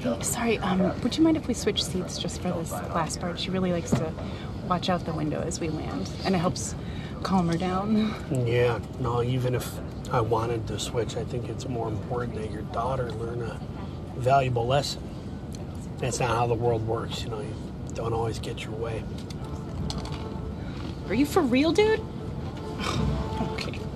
Hey, sorry, would you mind if we switch seats just for this last part? She really likes to watch out the window as we land, and it helps calm her down. Yeah, no, even if I wanted to switch, I think it's more important that your daughter learn a valuable lesson. That's not how the world works, you know. You don't always get your way. Are you for real, dude? Okay.